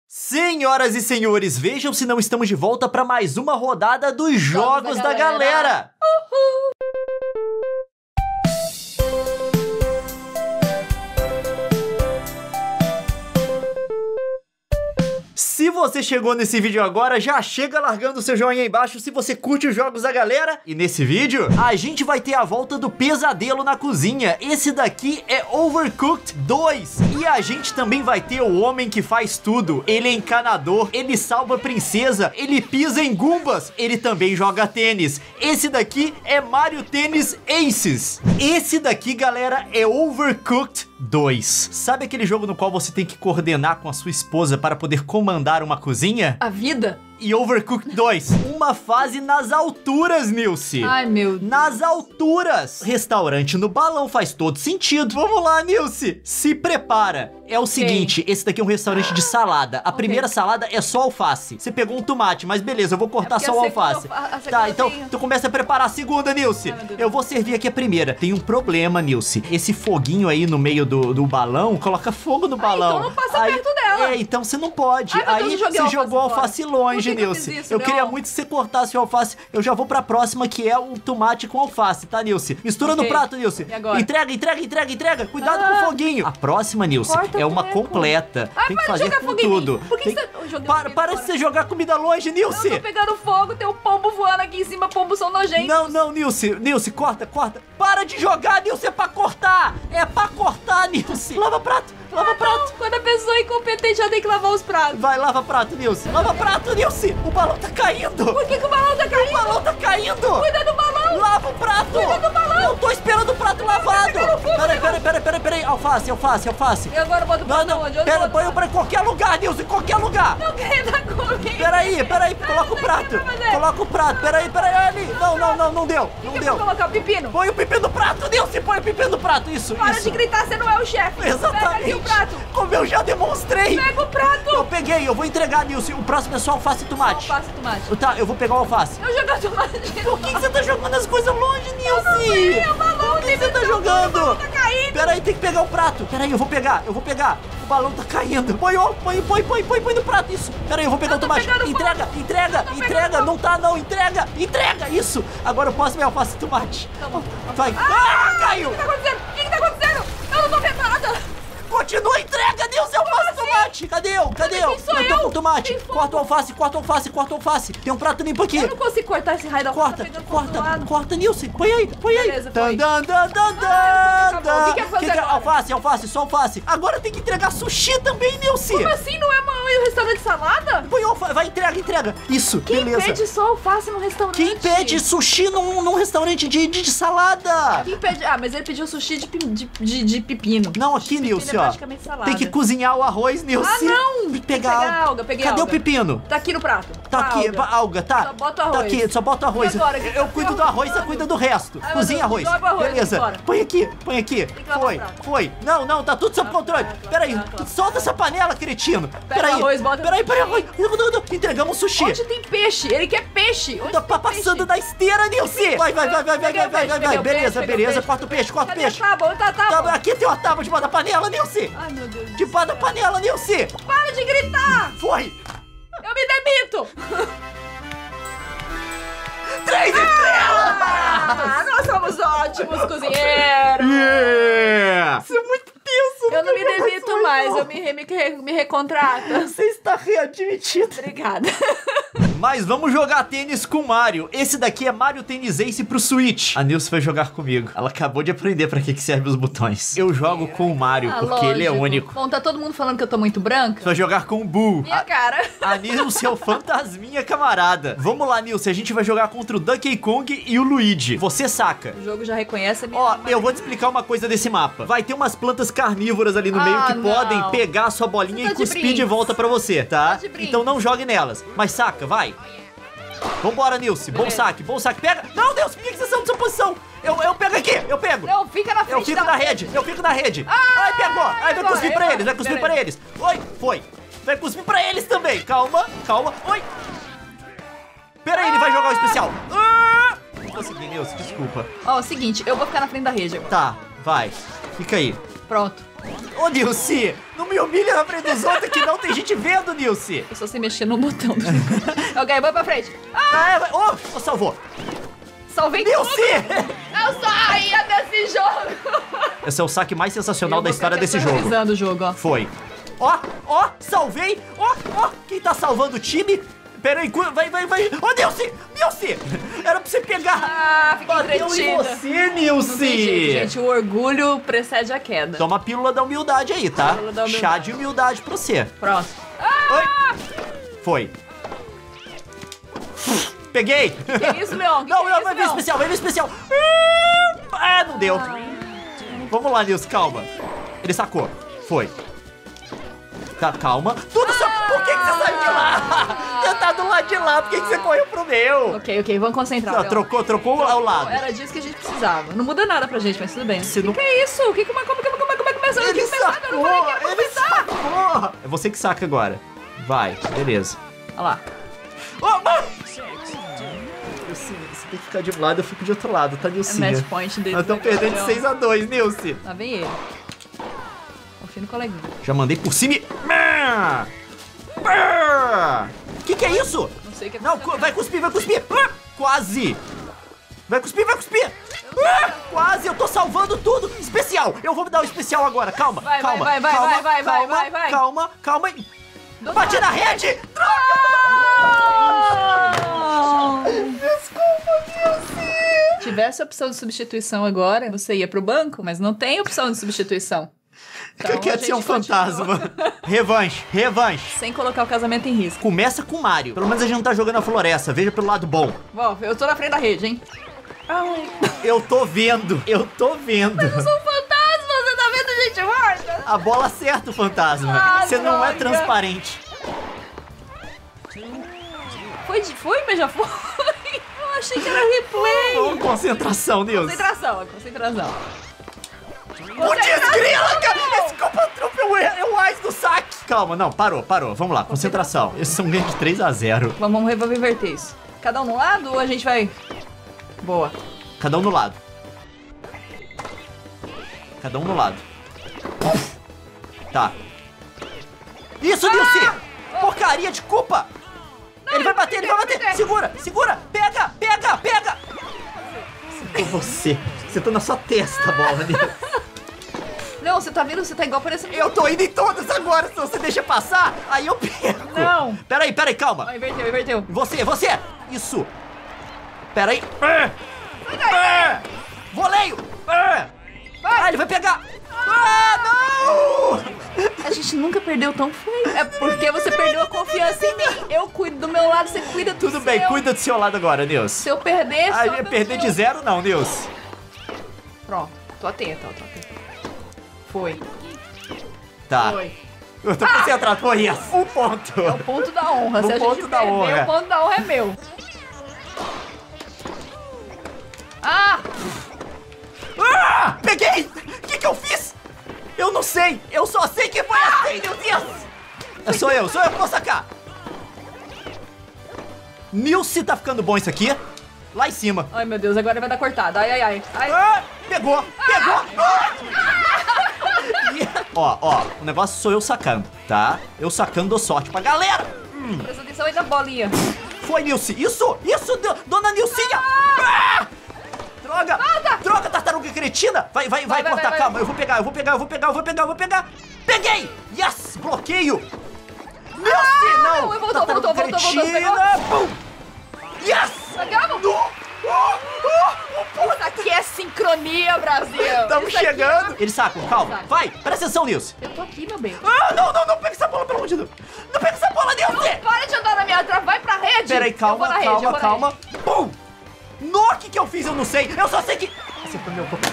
Senhoras e senhores, vejam se não estamos de volta para mais uma rodada dos Jogos da Galera. Uhul. Se você chegou nesse vídeo agora, já chega largando o seu joinha aí embaixo se você curte os Jogos da Galera. E nesse vídeo, a gente vai ter a volta do pesadelo na cozinha. Esse daqui é Overcooked 2. E a gente também vai ter o homem que faz tudo. Ele é encanador, ele salva a princesa, ele pisa em Goombas, ele também joga tênis. Esse daqui é Mario Tennis Aces. Esse daqui, galera, é Overcooked 2. Sabe aquele jogo no qual você tem que coordenar com a sua esposa para poder comandar uma cozinha? A vida? E Overcooked 2, uma fase nas alturas, Nilce. Ai, meu Deus. Nas alturas. Restaurante no balão faz todo sentido. Vamos lá, Nilce. Se prepara. É o seguinte, esse daqui é um restaurante de salada. A primeira salada é só alface. Você pegou um tomate, mas beleza, eu vou cortar só o alface. Tá, então tu começa a preparar a segunda, Nilce. Eu vou servir aqui a primeira. Tem um problema, Nilce. Esse foguinho aí no meio do balão, coloca fogo no balão. Então não passa perto dela. Então você não pode. Ai, aí você jogou a alface longe, Nilce. Eu queria muito que você cortasse o alface. Eu já vou pra próxima, que é o tomate com alface, tá, Nilce? Mistura no prato, Nilce. E agora? Entrega. Cuidado com o foguinho. A próxima, Nilce, é uma completa. Tem que fazer com tudo. Por que você jogando para de você jogar comida longe, Nilce. Eu tô pegando fogo, tem um pombo voando aqui em cima, pombos são nojentos. Não, Nilce, corta. Para de jogar, Nilce, é pra cortar. É pra cortar, Nilce. Lava prato. Não. Quando a pessoa é incompetente, já tem que lavar os pratos. Vai, lava prato, Nilce. Lava prato, Nilce. O balão tá caindo. Por que o balão tá caindo? O balão tá caindo. Cuida do balão. Lava o prato. Cuida do balão. Eu tô esperando o prato lavado. Peraí. Alface. E agora eu boto o prato onde? Pera, põe pra qualquer lugar, Nilce, qualquer lugar. Não quero dar comida. Peraí, coloca o prato. Coloca o prato, peraí, ali. Não deu. Eu vou colocar o pepino. Põe o pepino no prato, Nilce, põe o pepino no prato, isso. Para de gritar, você não é o chefe. Exatamente. Pega aqui o prato. Como eu já demonstrei. Pega o prato. Eu peguei, eu vou entregar, Nilce. O próximo é só alface e tomate. Alface e tomate. Tá, eu vou pegar o alface. Eu jogo tomate. Por que você tá jogando as coisas longe, Nilce? Eu não sei, é o balão. Por que você tá jogando? O balão tá caindo. Peraí, tem que pegar o prato. Peraí, eu vou pegar. O balão tá caindo. Põe no prato, isso. Peraí, eu vou pegar o tomate. Entrega. Não tá, não. Entrega. Isso. Agora eu posso ver alface e tomate. Tá bom. Vai. Caiu. O que tá acontecendo? Eu não tô preparada. Continua, entrega, Nilce, alface e tomate. Cadê eu? Quem sou Eu tô eu? com o tomate. Tem fogo. Corta o alface. Tem um prato limpo aqui. Eu não consigo cortar esse raio da Corta, Nilce. Põe aí. Beleza, foi. O que é fazer agora? Alface, só alface. Agora tem que entregar sushi também, Nilce. Como assim? Não é um restaurante de salada? Põe alface, vai, entrega. Isso, Quem beleza. pede só alface no restaurante? Quem pede sushi num restaurante de salada? Quem pede? Ah, mas ele pediu sushi de pepino. Não, aqui, Nilce, ó. Praticamente salada. Tem que cozinhar o arroz, Nilce. Ah, não! Tem que pegar alga. Cadê o pepino? Tá aqui no prato. Tá aqui, alga, tá? Só bota o arroz. Tá aqui, só bota o arroz. E agora? Eu cuido do arroz, você cuida do resto. Ai, Cozinha meu Deus, arroz. joga o arroz, Beleza. bora. Põe aqui. que lavar o prato. Foi. Não, tá tudo sob controle. Peraí, solta essa panela, cretino. Peraí. arroz, bota Peraí, no arroz. Entregamos sushi. Onde tem peixe? Ele quer peixe. Onde Tá tem passando peixe? da esteira, Nilce. Vai. Beleza, corta o peixe. Cadê a tábua? Onde tá a tábua? Aqui tem uma tábua debaixo da panela, Nilce. Ai, meu Deus. Debaixo da panela, Nilce. Para de gritar! Foi. Eu me demito! 3 estrelas! Nós somos ótimos cozinheiros! Yeah! Isso é muito tenso. Eu não me demito mais, eu me recontrata. Você está readmitido. Obrigada. Mas vamos jogar tênis com o Mario. Esse daqui é Mario Tennis Ace pro Switch. A Nilce vai jogar comigo. Ela acabou de aprender pra que servem os botões. Eu jogo com o Mario, porque ele é único. Bom, tá todo mundo falando que eu tô muito branca. Você vai jogar com o Boo. Minha cara. A Nilce é o fantasminha, camarada. Vamos lá, Nilce. A gente vai jogar contra o Donkey Kong e o Luigi. Você saca. O jogo já reconhece a minha... Ó, eu vou te explicar uma coisa desse mapa. Vai ter umas plantas carnívoras ali no meio que podem pegar a sua bolinha e cuspir de volta pra você, tá? Então não jogue nelas. Mas saca, vai. Vambora, Nilce. Bom saque. Pega. Não, Deus, por que você saiu da sua posição? Eu pego aqui, eu pego. Não, fica na frente. Eu fico na rede. Ai, pegou. Ai, vai cuspir pra eles, Oi, foi. Vai cuspir pra eles também. Calma. Oi. Pera aí, ele vai jogar o especial. Não consegui, Nilce, desculpa. Ó, o seguinte, eu vou ficar na frente da rede. Tá, vai. Fica aí. Pronto. Ô, Nilce, não me humilha na frente dos outros que não tem gente vendo, Nilce. Eu só sei mexer no botão. Ok, vamos pra frente. Ô, salvou. Salvei Nilce! tudo. Eu saía desse jogo. Esse é o saque mais sensacional da história desse jogo. O jogo, ó. Foi. Ó, salvei. Ó, quem tá salvando o time? Pera aí, vai. Ô, Nilce! Era pra você pegar. Ah, fiquei Bateu entretida. em você, Não tem Nilce. jeito, gente. O orgulho precede a queda. Toma a pílula da humildade aí, tá? Pílula da humildade. Chá de humildade pra você. Pronto. Oi. Foi. Peguei. Que isso, Leon? Não, vai vir especial. Não deu. Vamos lá, Nilce, calma. Ele sacou. Foi. Tá, calma. Tudo só... Por que você saiu de lá? Eu tava do lado de lá. Por que você correu pro meu? Ok, vamos concentrar. Não, Leon. trocou ao lado. Era disso que a gente precisava. Não muda nada pra gente, mas tudo bem. Você não- Que é isso? Como é que começou? Ele Eu não sacou. falei que ia Ele começar. sacou. É você que saca agora. Vai, beleza. Olha lá. Nilce, você tem que ficar de um lado, eu fico de outro lado, tá, É Nilce? match point dele. Nós estamos perdendo de 6-2, Nilce. Lá vem ele. Confia no coleguinha. Já mandei por cima e... Que é isso? Não sei o que Não, aconteceu. vai cuspir. Quase. Vai cuspir. Quase, eu tô salvando tudo. Especial, eu vou me dar o especial agora. Calma. Vai. Calma. Bati na rede. Se tivesse a opção de substituição agora, você ia pro banco, mas não tem opção de substituição. Então, Eu quero a ser um gente continua fantasma. Revanche. Sem colocar o casamento em risco. Começa com o Mario. Pelo menos a gente não tá jogando na floresta. Veja pelo lado bom. Bom, eu tô na frente da rede, hein? Ai, Eu tô vendo. eu sou um fantasma, você tá vendo gente morta? A bola acerta o fantasma. Ah, Você não é droga. transparente. Foi, mas já foi. Eu achei que era replay. Vamos, concentração, Nilce. Concentração. Putz, grila, cara! Esse Copa Trupe é o Ais do saque! Calma, não, parou. Vamos lá, concentração. Esses são ganhos de 3-0. Vamos reverter isso. Cada um no lado ou a gente vai... Boa. Cada um no lado. Tá. Isso, Nilce! Porcaria de culpa! Ele vai bater! Segura! Pega! Acertou você. Acertou na sua testa a bola, Nilce. Não, você tá vendo? Você tá igual parecendo... Eu tô indo em todas agora, se você deixa passar, aí eu perco. Não. Peraí, calma. Ó, inverteu. Você! Isso! Peraí. Voleio! Ele vai pegar! Não! A gente nunca perdeu tão feio. É porque você perdeu a confiança em mim. Eu cuido do meu lado, você cuida do Tudo bem, seu. cuida do seu lado agora, Nilce. Se eu perder, Ah, só ia do perder seu. de 0 não, Nilce. Pronto. Tô atenta. Foi. Tá. Eu tô concentrado. Foi isso. Um ponto. É o ponto da honra. O Se a ponto gente da perder, honra. o ponto da honra é meu. Peguei! O que eu fiz? Eu não sei. Eu só sei que foi assim, meu Deus. Sou eu que vou sacar. Nilce, tá ficando bom isso aqui. Lá em cima. Ai, meu Deus, agora vai dar cortada. Ai. Pegou! Ó, o negócio sou eu sacando, tá? Eu sacando dou sorte pra galera. Presta atenção aí da bolinha. Foi, Nilce. Isso, dona Nilcinha. Droga, tartaruga cretina. Vai cortar, vai. calma. Eu vou pegar. Peguei! Yes, bloqueio. Nilce, não. Voltou. Cretina. Bum. Yes. Pegamos? Isso aqui é sincronia, Brasil. Estamos Isso aqui chegando. Ele saca, calma. Saca. Vai, presta atenção, Nilce. Eu tô aqui, meu bem. Não pega essa bola, pelo amor de Deus. Não pega essa bola, Nilce. Para de andar na minha trave, vai pra rede. Peraí, Eu vou na rede, eu vou na calma. rede. Bum! No que eu fiz, eu não sei. Eu só sei que... Acertou meu corpo.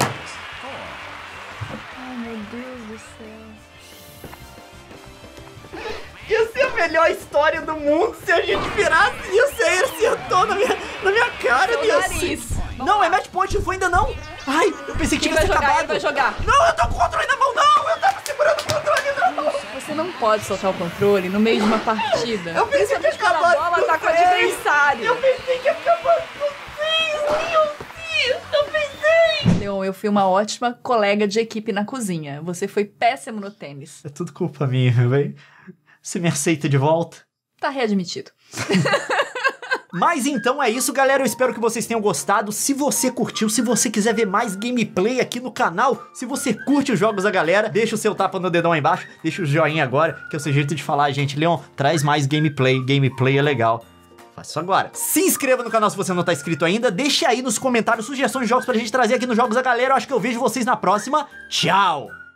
Ai, meu Deus do céu. Ia ser a melhor história do mundo se a gente virasse isso. Aí ele acertou na minha cara, Seu Nilce. nariz. Não, é match point, não foi ainda não. Ai, eu pensei que Ele tivesse vai jogar, acabado. ele vai jogar. Não, eu tô com o controle na mão, não. Eu tava segurando o controle, não. Você não pode soltar o controle no meio de uma partida. Eu pensei que ia Principalmente quando acabar a bola tá com o vocês. adversário. Eu pensei que ia acabar com vocês, Nilce. Eu pensei. Leon, eu fui uma ótima colega de equipe na cozinha. Você foi péssimo no tênis. É tudo culpa minha, velho. Você me aceita de volta? Tá readmitido. Mas então é isso, galera. Eu espero que vocês tenham gostado. Se você curtiu, se você quiser ver mais gameplay aqui no canal, se você curte os jogos da galera, deixa o seu tapa no dedão aí embaixo, deixa o joinha agora, que é o seu jeito de falar, gente. Leon, traz mais gameplay. Gameplay é legal. Faça isso agora. Se inscreva no canal se você não tá inscrito ainda. Deixa aí nos comentários sugestões de jogos pra gente trazer aqui nos Jogos da Galera. Eu acho que eu vejo vocês na próxima. Tchau!